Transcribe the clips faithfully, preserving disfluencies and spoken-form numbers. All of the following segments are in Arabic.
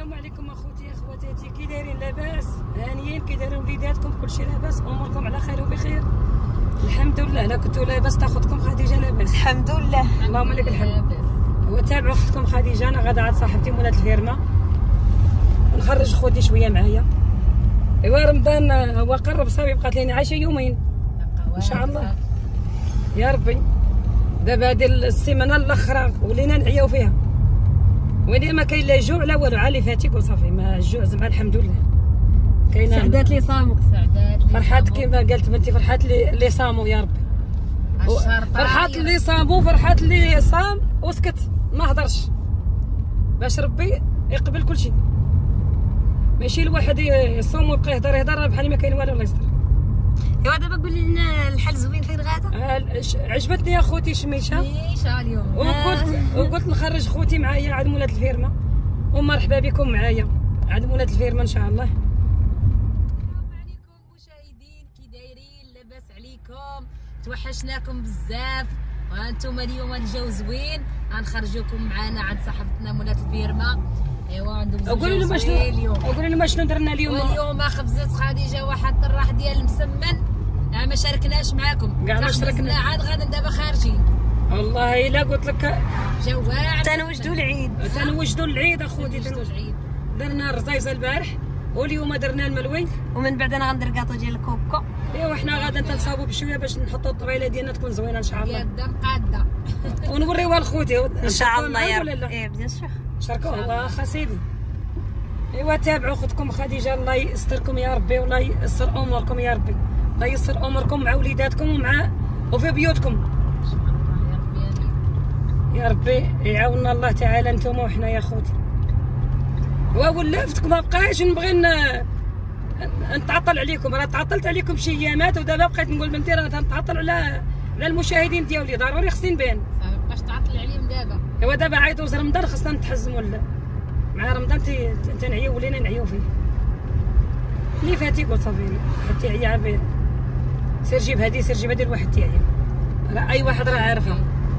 السلام عليكم اخوتي اخواتاتي، كي دايرين؟ لاباس؟ هانيين؟ كي دايرين وليداتكم؟ كلشي لاباس؟ اموركم على خير وبخير؟ الحمد لله. لا كنتو لاباس تاخذكم خديجه؟ لاباس الحمد لله، اللهم لك الحمد. وتابعوا اختكم خديجه، انا غادا عند صاحبتي مولات الفيرما، نخرج خوتي شويه معايا. ايوا رمضان هو قرب صافي، بقات لينا عايشه يومين ان شاء الله يا ربي. دابا هذه السيمانه الاخرى ولينا نعياو فيها، وين ما كاين لا جوع لا والو، عالي فاتيك وصافي. ما الجوع زعما الحمد لله كاينه. سعدات لي صاموا، سعدات فرحات كيما قالت بنتي، فرحات اللي صاموا يا ربي، فرحات اللي صاموا، فرحات اللي صام وسكت ما هضرش، باش ربي يقبل كل شيء. ماشي الواحد يصوم ويبقى يهضر يهضر بحال ما كاين والو. الله يستر. ايوا دابا قولي لنا الحل زوين فين غادا؟ عجبتني يا خوتي شميشه شميشه اليوم، وقلت وقلت نخرج خوتي معايا عند مولات الفيرما، ومرحبا بكم معايا عند مولات الفيرما ان شاء الله. السلام عليكم مشاهدين، كي دايرين؟ لاباس عليكم؟ توحشناكم بزاف، وانتم اليوم الجو زوين، غنخرجوكم معنا عند صاحبتنا مولات الفيرما. ايوا عندهم قولوا لهم شنو اليوم، قولوا لهم شنو درنا اليوم. واليوم خبزت خديجه واحد الطراح ديال المسمن، ما شاركناش معاكم، كاع ما شاركنا، عاد غادا دابا خارجين. والله الا قلت لك جواع تنوجدوا العيد، تنوجدوا العيد اخوتي، تنوجدوا العيد. درنا الرزيزه البارح، واليوم درنا الملوي، ومن بعد انا غندير كاطو ديال الكوكو. ايوا حنا غادا تنصاوبوا بشويه باش نحطوا الطبيله ديالنا تكون زوينه ان شاء الله، يدا مقاده ونوريوها لخوتي ان شاء الله يا رب. ايه بيان سور شاركوه واخا سيدي. ايوا تابعوا اختكم خديجه، الله يستركم يا ربي، والله يسر اموركم يا ربي، الله يسر اموركم مع وليداتكم ومع وفي بيوتكم يا ربي. يعاوننا الله تعالى نتوما وحنا يا خوتي. وولفتك ما بقاش نبغي نتعطل عليكم، راه تعطلت عليكم شي ايامات، ودابا بقيت نقول بنتي راه تنتعطل على على المشاهدين ديالي، ضروري خصني نبان. صافي مابقاش تعطل عليهم دابا. ايوا دابا عاد دوز رمضان، خصنا نتحزموا مع رمضان، تنعيو ولينا نعيو فيه. اللي فاتيك وصافي، حتى عيا به، سير جيب هادي سير جيب هادي، الواحد تيعيا، راه اي واحد راه عارفها،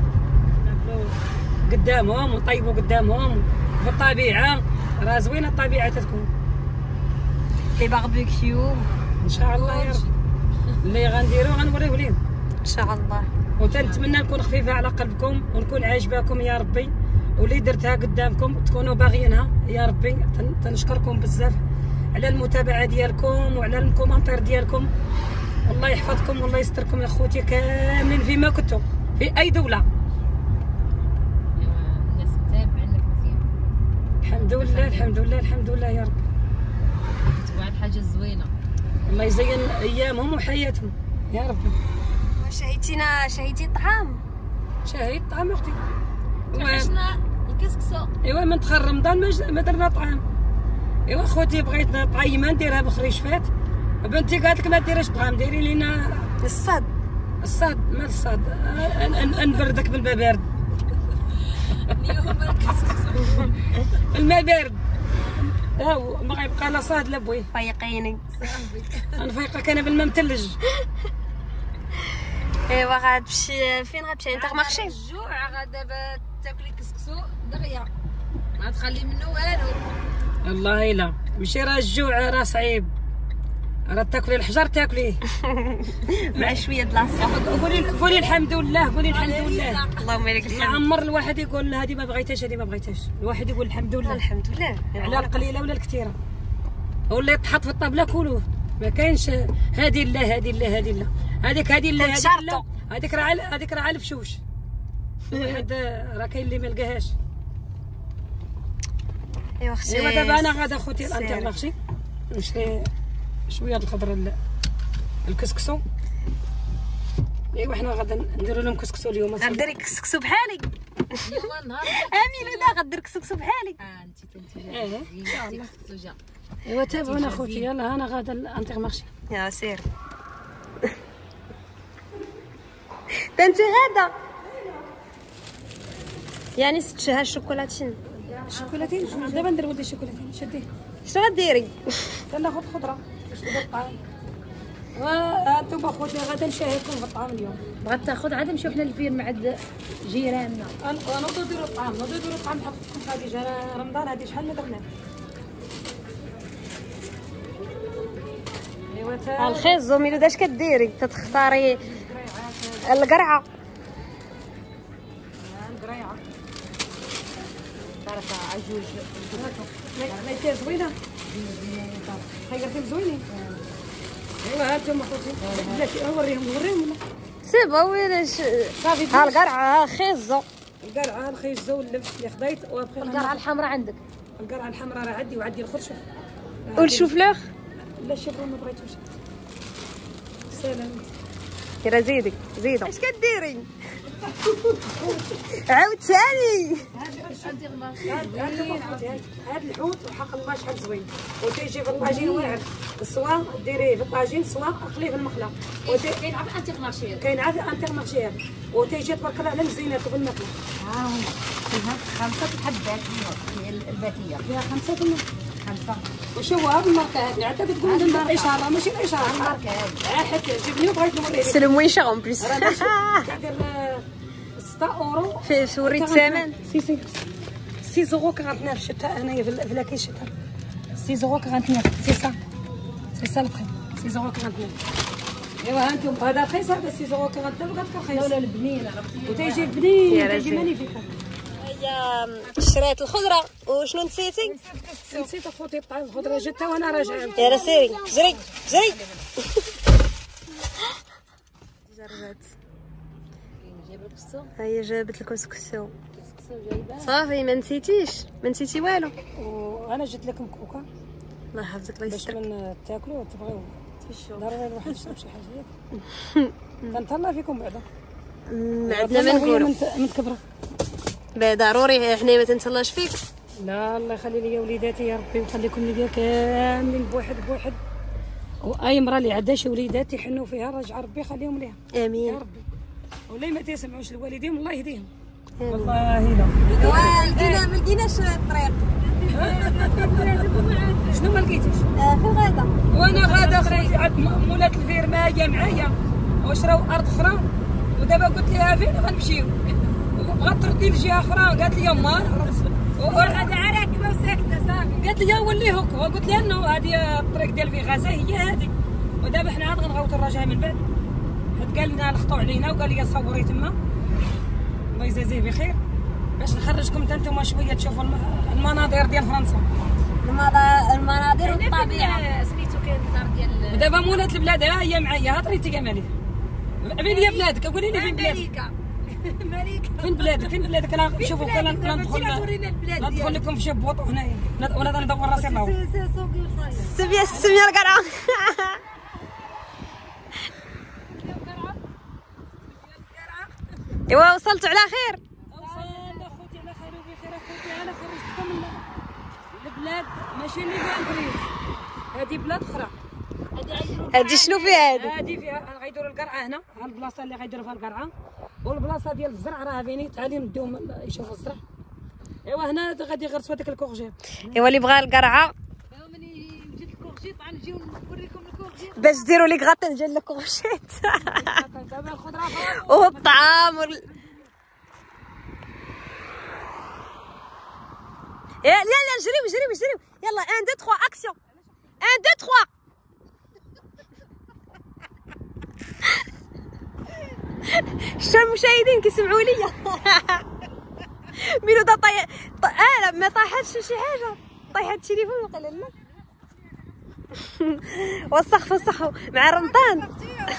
قدامهم وطيبوا قدامهم في الطبيعه، راه زوينه الطبيعه تتكون. لي باربيكيو ان شاء الله يا رب، اللي غنديرو غنوريوه ليهم ان شاء الله. وتنتمنى نكون خفيفه على قلبكم، ونكون عاجباكم يا ربي، واللي درتها قدامكم تكونوا باغيينها يا ربي. تنشكركم بزاف على المتابعه ديالكم وعلى الكومنتير ديالكم، الله يحفظكم والله يستركم يا خوتي كاملين فيما كنتم في اي دوله. الناس متابعينك مزيان الحمد لله الحمد لله الحمد لله يا رب. واحد الحاجه زوينه، الله يزين ايامهم وحياتهم يا ربي. شهيتينا شهيتي الطعام؟ شهيت الطعام اختي، عشنا الكسكسو. ايوا من دخل رمضان ما درنا طعام. ايوا خوتي بغيت طعيمه نديرها بخريشفات، بنتي قالت لك ما ديريش طعام، ديري لينا الصاد. الصاد مال الصاد، نبردك بالماء بارد. اليوم الكسكسو الماء بارد، ها ما غيبقى لا صاد لا بويه. فايقيني نفيقك انا بالماء متلج. ايوا غتمشي فين؟ غتمشي انترمارشي؟ الجوع غادا دابا تاكلي كسكسو دغيا، ما تخلي منه والو. والله الا ماشي راه الجوع راه صعيب، راه تاكلي الحجر تاكليه مع شويه د لاصه. قولي قولي الحمد لله، قولي الحمد لله. اللهم لك الحمد. عمر الواحد يقول هذه ما بغيتهاش هذه ما بغيتهاش، الواحد يقول الحمد لله الحمد لله على القليله ولا الكثيره، ولا يتحط في الطابله كلوه، ما كاينش هذه لا هذه لا هذه لا هذيك هذه لا هذيك لا هذيك راه هذيك راه على الفشوش. واحد راه كاين اللي ما لقاهاش. ايوا اختي، ايوا دابا انا غادا خوتي الانترمارشي نشري شويه د الخضره الكسكسو. ايوا حنا غادا نديروا لهم كسكسو اليوم. غديري كسكسو بحالي اليوم نهار امين، ودا غدير كسكسو بحالي. اه انت تنتي ايه ان شاء الله كسكسو جا. ايوا تابعونا خوتي، يلا انا غادا الانترمارشي. يا سير انت غادا يعني ست شهور شوكولاتين. الشوكولاتين دابا ندير ولدي الشوكولاتين. شديه شنو غديري؟ كناخذ خضره باش ندير الطعام. وانتم خوتي غادا نشاهدكم في الطعام اليوم. بغات تاخذ عاد نمشيو حنا للفيرم عند جيراننا. نوضو نديرو الطعام، نوضو نديرو الطعام نحط لكم خديجه، راه رمضان هادي شحال ما درناه. الخيزو ميلو داش كديري تتختاري القرعه القريعه تعرف عجوج لا يصير زوينه خيرتهم زوينين ايوا هانتوما خوتي بلاتي نوريهم نوريهم ولا سي با ويلاش صافي ها القرعه ها الخيزو القرعه الخيزو اللبس اللي خديت وابقي القرعه الحمراء عندك القرعه الحمراء راه عندي وعندي الخرشف والشوفلوغ لا الشوفلوغ ما بغيتوش سلام كيرا زيدي زيدو اش كديري عاود ثاني هاد الحوت وحق الله شحال زوين وتيجي في الطاجين واعر سوا ديريه في الطاجين سوا اخليه في المقله كاين عافيه انتيغ مارشير كاين عافيه انتيغ مارشير وتيجي تبارك الله على مزينات في المقله ها هما خمسه حبات ديال الباتيه فيها خمسه كنا خمسه وشو هاد الماركه هادي عاد تقول لنا الاشاره ماشي الاشاره الماركه هادي عا حتى جبني وبغيت نوريك سي لو موين شير اون بليس راه ماشي كيدير ستة اورو في في وريت الثمن سي سي ستة اورو أربعة وثمانين شتا انايا في الفلاكي شتا ستة اورو أربعة وثمانين سي سا سي سا البخي ستة اورو أربعة وثمانين ايوا هانتوما هذا رخيص هذا ستة اورو أربعة وثمانين بغات رخيص لا لا البنين وتيجي بنين تيجي مانيفيك هي شريت الخضره وشنو نسيتي نسيت اخوتي الطعام الخضره جتها وانا راجعه يا سيري جري جري جربت هي جابت الكسكسو صافي ما نسيتيش ما نسيتي والو وانا جبت لكم كوكا الله يحفظك الله باش يسترك من تاكلوا وتبغيو ضروري الواحد يشرب شي حاجه ياك كنتهلا فيكم بعدا ما عندنا ما نقولوا من كبره ضروري حنا ما تنتهلاش فيك لا الله يخلي لي وليداتي يا ربي ويخليكم ليا كاملين بواحد بواحد واي مراه اللي عندها شي وليدات يحنوا فيها رجع ربي يخليهم ليها امين يا ربي ولا ما تيسمعوش لوالديهم الله يهديهم والله لا لقينا ما لقيناش الطريق شنو ما لقيتيش في الغدا وانا غادا خوتي عند مولات الفيرما جا معايا وشراو ارض اخرى ودابا قلت لها فين غنمشيو بغات تردي لجهه اخرى قالت لي مار غادا راكبه وساكته صافي قالت لي ولي هوك وقلت لها انه هذه الطريق ديال فيغازا هي هذه ودابا حنا عاد غنغوتو الرجاء من بعد حيت قال لنا لخطوا علينا وقال لي صوري تما الله يجازيه بخير باش نخرجكم حتى نتوما شويه تشوفوا المناظر ديال فرنسا المناظر والطبيعه سميتو كاين الدار ديال ودابا مولات البلاد ها هي معايا هضريتي كمالي فين هي بلادك قولي لي فين بلادك ملكه ملكه فين بلادك فين بلادك انا نشوفوا كان ندخل ندخل لكم في شي بوطو هنايا ولا ندور راسي الله السميه السميه القرعه ايوا وصلت على خير وصلنا اخوتي على خير وبخير اخوتي انا خرجتكم من البلاد ماشي اللي فيها الفريز هذه بلاد اخرى هادي شنو فيها هادي هذه فيها غيديروا القرعه هنا ها البلاصه اللي غيديروا فيها القرعه والبلاصه ديال الزرع راه بيني تعالي نديهم يشوفوا الزرع ايوا هنا غادي يغرسوا هذاك الكورجيت ايوا اللي بغى القرعه ملي وجدت الكورجيت غنجيو نوريكم الكورجيت باش ديروا لي غاتان ديال الكورجيت دابا الخضره والطعام وال... لا لا جريو جريو جريو يلا واحد اثنين ثلاثة اكسيون واحد اثنين ثلاثة شتو المشاهدين كيسمعوا ليا ميلو دا طي اه ما طاحتش شي حاجه طيحت التليفون وقال لا وسخ وسخ مع رمضان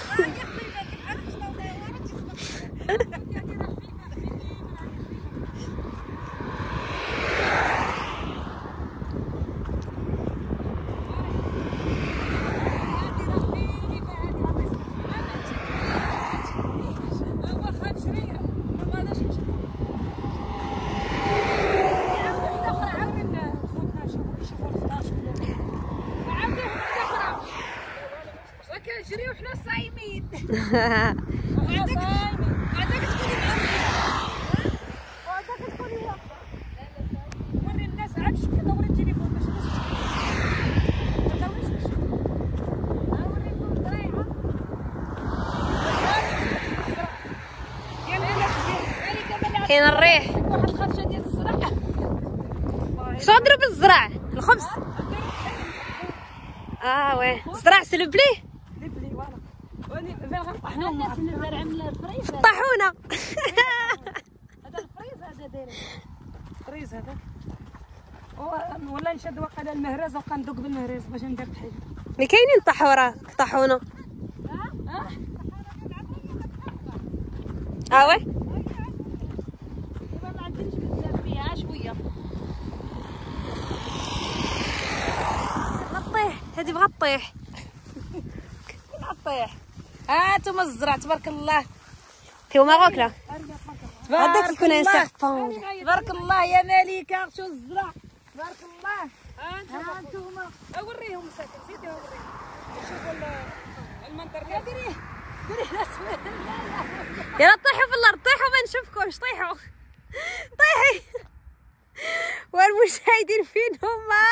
كنجريو حنا صايمين وعندك هذاك تكوني معايا وهذاك تكوني واقفه وري الناس عاد شكون دوري التليفون باش الناس ما تاوليش نوريكم الطريقه ديال كاين الريح واحد الخرجه ديال الزرع شنو نضرب الزرع الخبز اه وي الزرع سي لو بلي فين غنطحنوهم؟ الناس زارعين من الفريز. طاحونه. هذا الفريز هذا داير فريز هذا. ولا نشد وقيلا المهرز وبقى ندوق بالمهرز باش ندير الطحين. مي كاينين طحوره طاحونه. اه اه وي ما عندناش بزاف فيها شويه. غطيح هذه بغا طيح. طيح. ها نتوما الزرع تبارك الله. في ماروك لا هذاك يكون الله. انسيرفون. تبارك الله يا مليكه. شو الزرع تبارك الله. ها انتوما اوريهم مساكن زيدي اوريهم. شوفوا المنظر كيف ديريه ديريه الاسود. يلا طيحوا في الارض طيحوا ما نشوفكمش طيحوا طيحي. والمشاهدين فين هما؟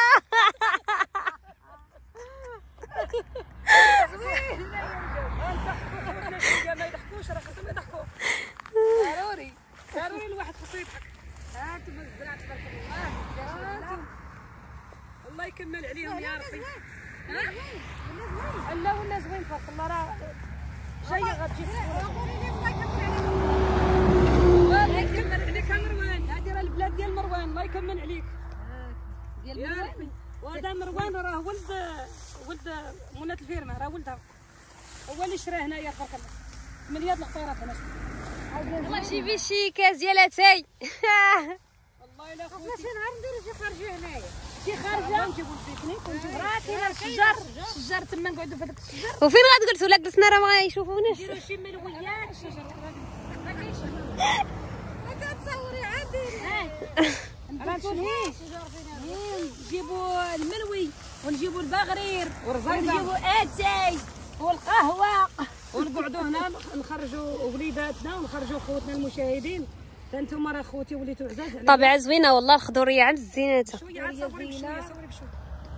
ما يضحكوش راه خاصهم يضحكوا. ضروري ضروري الواحد خاصو يضحك. ها انتم الزرع تبارك الله. الله يكمل عليهم يا ربي. ها لا ولا زوين تبارك الله. راه جايه غتجي الله يكمل عليك يا مروان. هذه راه البلاد ديال مروان. الله يكمل عليك ديال مروان. وهذا مروان راه ولد ولد منى الفيرما. راه ولدها هو اللي شراه هنايا تبارك الله. مليار القطيرات هنا. والله جيبي شي كاس ديال اتاي. والله الا خوتي شي نهار نديرو شي خرجه هنايا. شي خارجه نجيبو البيكنيك ونجيبو راه كاين الشجر الشجر تما نقعدوا في هذاك الشجر. وفين غاد قلتوا لا جلسنا راه ما يشوفوناش. نديرو شي ملويات. الشجر ما كاينش. ما كتصوري عادي. راه نشوفوش. نجيبوا الملوي ونجيبوا البغرير ورزيزه ونجيبوا اتاي والقهوه ونقعدوا هنا نخرجوا وليداتنا ونخرجوا خوتنا المشاهدين. فانتم راه خوتي وليتوا عزاز عليا. طبيعه زوينه والله الخضوريه عند الزينات. شويه عاد صوري بشويه صوري بشويه.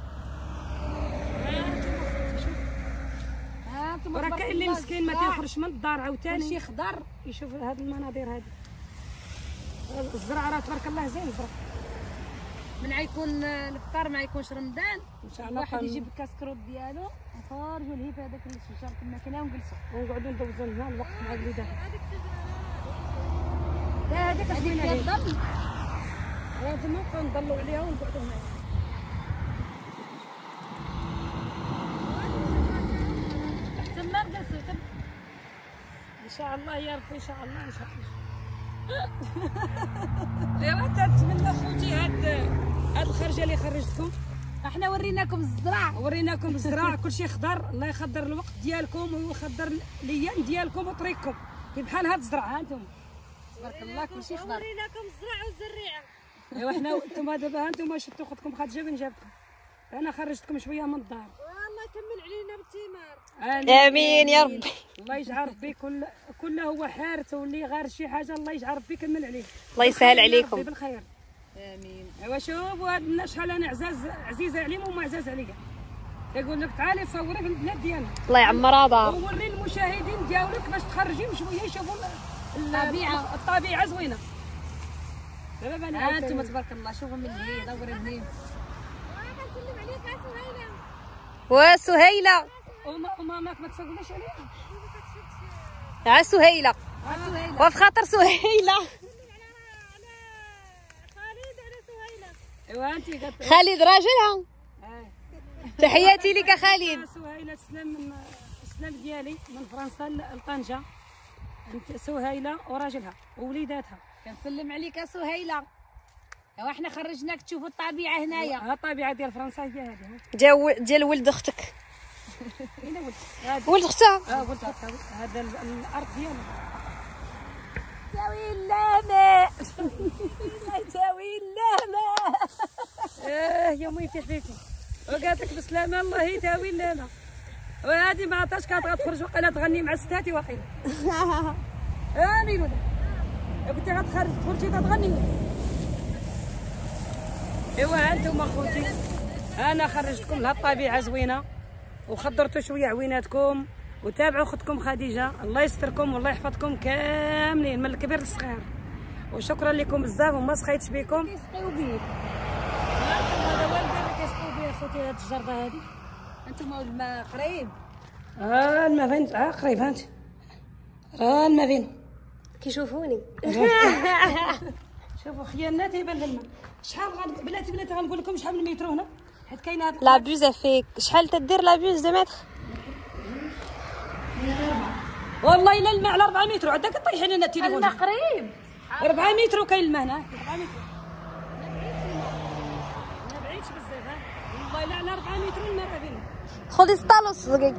ها انتم راه كاين اللي مسكين ما تيخرجش من الدار عاوتاني شي خضر. يشوف هاد المناظر هادي. الزرع راه تبارك الله زين الزرع. من غيكون الفطار ما يكونش رمضان ان شاء الله واحد يجيب الكاسكروت ديالو نخرجوا لهيه في هذاك الشجر كما كنا ونجلسوا ونقعدوا ندوزوا لنا الوقت مع الوليدات. هذيك زوينه هذيك هذه. الضل. لازم نبقاو نضلوا عليها ونقعدوا هنا. تما نجلسوا تما. ان شاء الله يا ربي ان شاء الله ان شاء الله. ايوا تنتمنى خوتي هاد هاد الخرجه اللي خرجتكم. احنا وريناكم الزرع. وريناكم الزراعه كلشي خضر. الله يخضر الوقت ديالكم ويخضر الايام ديالكم وطريقكم كي بحال هاد الزرع. ها انتم تبارك الله كلشي خضر. وريناكم الزرع والزريعه. ايوا حنا انتم دابا ها انتم شفتوا اختكم خديجه من جابكم. انا خرجتكم شويه من الدار. والله يكمل علينا بالثمار. امين يا ربي. الله يجعل ربي كل كله هو حارس واللي غار شي حاجه الله يجعل ربي يكمل عليه. الله يسهل عليكم. ربي بالخير. امين. ايوا شوفوا هاد الناس شحال انا عزاز عزيزه عليهم وما عزاز عليا. يقول لك تعالي صوري في البلاد ديالنا. الله يعمر هذا. ووري المشاهدين ديالك باش تخرجيهم شويه يشوفوا الطبيعه. الطبيعه زوينه. دابا بان ها انتم تبارك الله شوفوا من هي دوري منين. كنسلم عليك يا سهيله. وسهيله وما وماماك ما تسوليش عليها. ها سهيله سهيله. وفي خاطر سهيله. خالد انا سهيله. ايوا انت قالت خالد راجلها. اه تحياتي لك خالد. سهيله سلام من السلام ديالي من فرنسا لطنجه. انت سهيله وراجلها ووليداتها. كنسلم عليك يا سهيله. ايوا احنا خرجناك تشوفوا الطبيعه هنايا. ها الطبيعه ديال فرنسا هي هذه. جا ديال ولد اختك. هنا ولد هذا ولد اختها. اه ولد أختها. هذا ال- الارض ديالنا. تاوي اللامه. تاوي اللامه. اه يا ميتي حبيبتي وقالت لك بسلامه الله يداوي لنا. وهذه ما عطاش كانت غتخرج وقيلا تغني مع ستاتي وقيلا. امين ولا قلت لها غتخرج تخرجي تغني. ايوا انتم اخوتي انا خرجتكم لها الطبيعه زوينه وخضرتوا شويه عويناتكم وتابعوا اختكم خديجه. الله يستركم والله يحفظكم كاملين من الكبير للصغير. وشكرا لكم بزاف وما سخيتش بكم. كيسقيو بيه. هذا هو البير اللي كيسقوا به اخوتي هاد الجرده هذه. انتم الماء قريب. اه الماء فين اه قريب هانت راه الماء فين كيشوفوني. شوفوا خيالنا تيبان الماء. شحال غاد بلاتي بلاتي غنقول لكم شحال من المترو هنا حيت كاينه هاد لا بوز فيك شحال تدير لا بوز دو متر؟ والله الا الماء على أربعة متر عندك طيحين لنا التليفون. الماء قريب أربعة متر وكاين الماء هنا أربعة متر. ما بعيدش بزاف ها والله الا على أربعة متر الماء راه فينا. خذي ستالوس دقيق.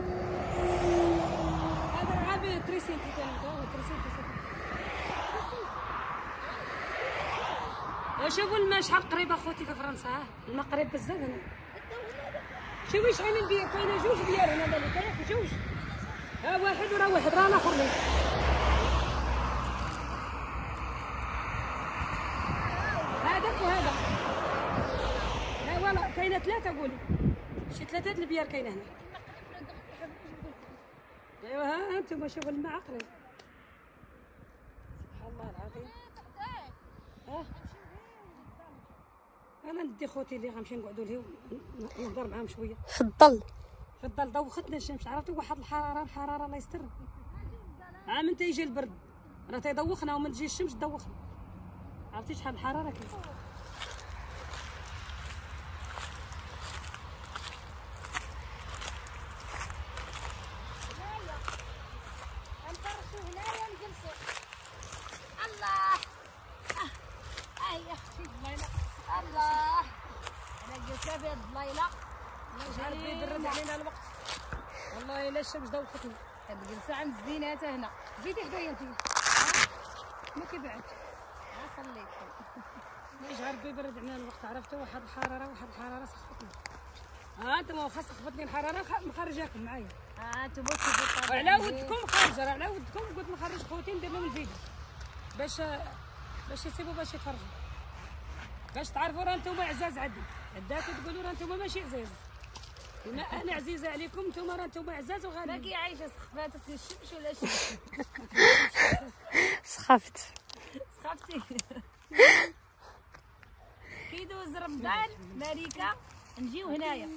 هذا غابي تريسينتي كان تريسينتي. وشوفوا الماء شحال قريب اخوتي في فرنسا ها الماء قريب بزاف هنا. شوفي شحال من بيار كاينه جوج بيار هنا بالك ياك جوج. ها واحد وراه واحد راه الاخر لي. هذاك وهذا. ها والله كاينه ثلاثه قولي شي ثلاثه د البيار كاينه هنا. ايوا ها انتم شوفوا الماء قريب. سبحان الله العظيم. ها انا ندي خوتي اللي غنمشي نقعدوا ليه ونهضر معاهم شويه في الظل. في الظل. دوختنا الشمس عرفتوا واحد الحراره الحراره الله يستر. عا من تيجي البرد راه تيدوخنا ومن تجي الشمس تدوخنا. عرفتي شحال الحراره كاين. نفرشوا هنايا نجلسوا. الله هاي يا اختي الضليله. الله انا جلسه في هاد الضليله. شحال يبرد علينا الوقت والله الا الشمس دوختنا. هاد الجلسه عند الزينات هنا. زيدي حدايا انت ما كيبعد. ها صليت يجعل بيبرد علينا الوقت عرفتوا واحد الحراره واحد الحراره سخفتنا. ها انتم خاص خفتني الحراره مخرجاكم معايا. ها انتم كيفاش وعلى ودكم خارجه راه على ودكم قلت نخرج خوتي ندير لهم الفيديو باش باش يسيبوا باش يتفرجوا باش تعرفوا راه نتوما عزاز عندي عداك تقولوا راه نتوما ماشي عزاز. بما انا عزيزه عليكم نتوما راه نتوما عزاز وغاليين. باقي عايشه سخفاتك الشمس ولا الشمس؟ سخفت. سخفتي كيدوز رمضان ماريكا نجيو هنايا.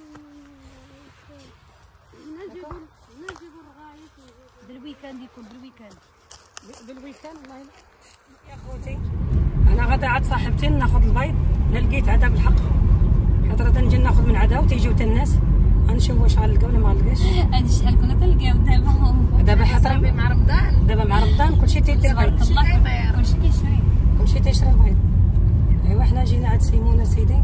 نجيبوا نجيبوا الرغايف بالويكاند يكون بالويكاند. بالويكاند والله يا خوتي. انا غدا عاد صاحبتي ناخذ البيض لا لقيت عدا بالحق حيت راه تنجي ناخذ من عدا وتيجيو حتى الناس غنشوف واش غنلقاو ولا ما غنلقاش. هادي شحال كنا تلقاو دابا دابا حتى مع رمضان. دابا مع رمضان كلشي تيدير بيض كلشي كيشري كلشي تيشري البيض. ايوا حنا جينا عند سيمونه سيدي.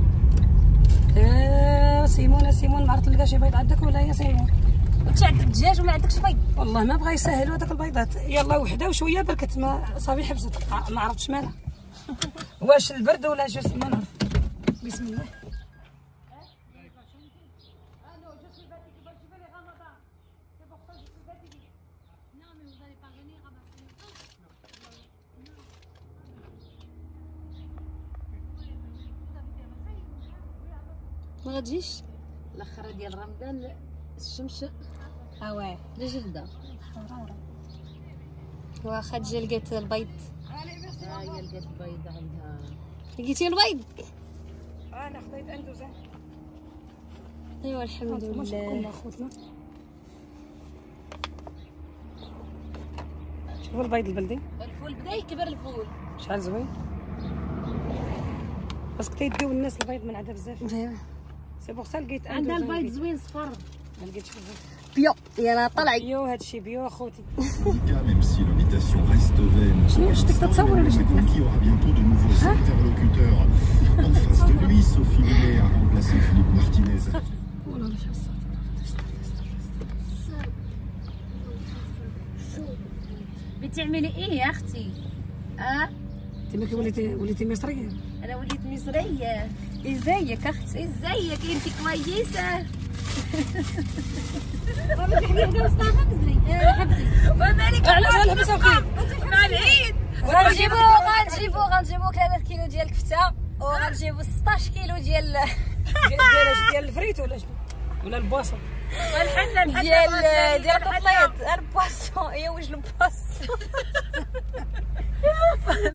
اه سيمونه سيمون ما عرفت تلقى شي بيض عندك ولا يا سيمون؟ انت عندك دجاج وما عندكش بيض؟ والله ما بغا يسهلوا هذوك البيضات. يلا وحده وشويه بركت ما صافي حبست ما عرفتش مالها. واش البرد ولا جوس ما نعرف. بسم الله. ما غتجيش الاخر ديال رمضان الشمس اه لجلده. واخا تجي لقيت البيض. ها هي لقات البيض عندها. لقيتي البيض؟ انا خديت اندوزه. ايوا الحمد لله. خوتنا شوفوا البيض البلدي الفول بدا يكبر الفول شحال زوين. خاصك تيديو الناس البيض من عندها بزاف. ايوا سي بوغ سا لقيت عندها اندوزه. البيض زوين صفر. ما لقيتش البيض بيو يلا طلعي. بيو هادشي بيو اخوتي. Même si l'invitation reste vaine pour l'instant, Emmanuel Macron qui aura bientôt de nouveaux interlocuteurs en face de lui. Sophie Millet a remplacé Philippe Martinez. بتعملي ايه يا اختي؟ اه انت ما وليتي وليتي مصريه. انا وليت مصريه. ازيك اختي؟ ازيك انت كويسه؟ ومالك علاش غنحبسها فيك؟ مع العيد غنجيبو غنجيبو غنجيبو ثلاثة كيلو ديال الكفته وغنجيبو ستطاش كيلو ديال ديال ديال الفريت ولا شنو؟ ولا البواصون؟ والحنه ديال ديال الكوطليط البواسون. هي واش البواسون